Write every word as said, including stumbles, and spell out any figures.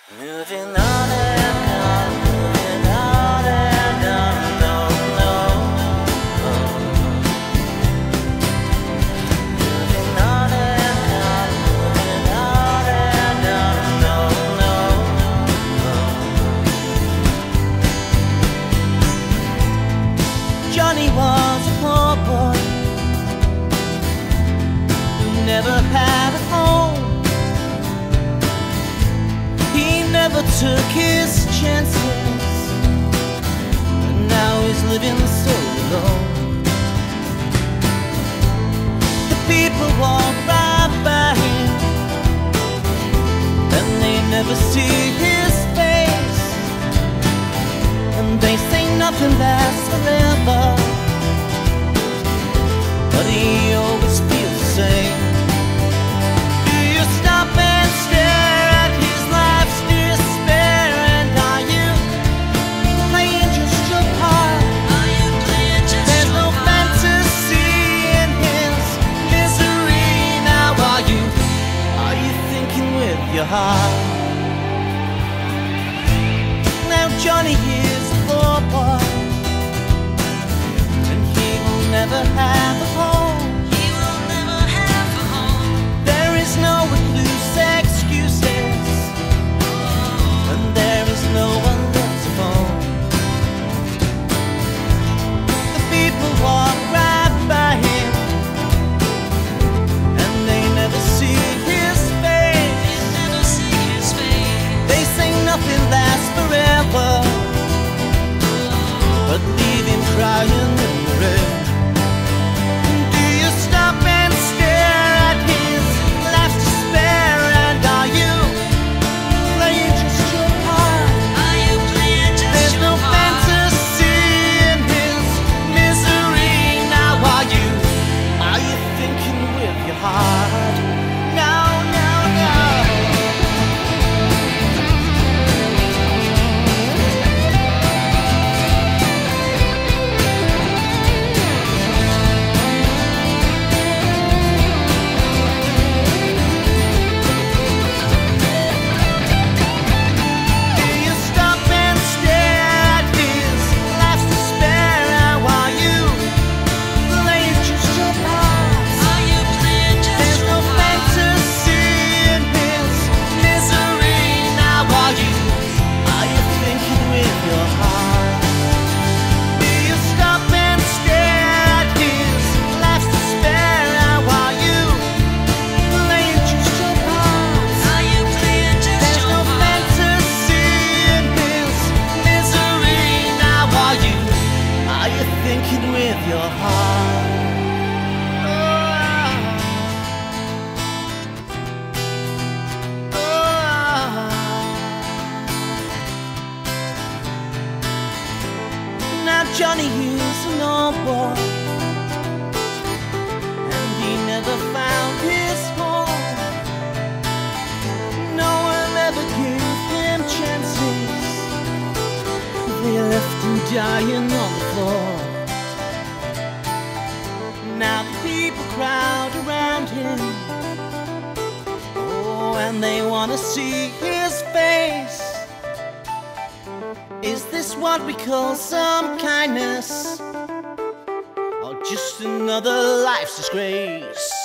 Moving on and on, moving on and on, no, no, oh. Moving on and on, moving on and on, no, no, oh. Johnny was a poor boy who never had a home. Never took his chances, and now he's living so alone. The people walk right by him, and they never see his face, and they say nothing lasts forever, but he always feels the same. Do you stop and stare? Your heart. Now Johnny is a poor boy, and he will never have a home. He will never have a home. There is no loose excuses, and there is no one left to phone. The people walk right by him, and they never see his nothing lasts forever, but leave him crying in the rain. Do you stop and stare at his life's despair? And are you playing just your part? Are you playing just There's your no part? Fantasy in his misery. Now are you, are you thinking with your heart? No, no, no. Thinking with your heart. Oh, oh. Now Johnny is an old boy, and he never found his home. No one ever gave him chances. They left him dying on the floor. Now the people crowd around him, oh, and they want to see his face. Is this what we call some kindness, or just another life's disgrace?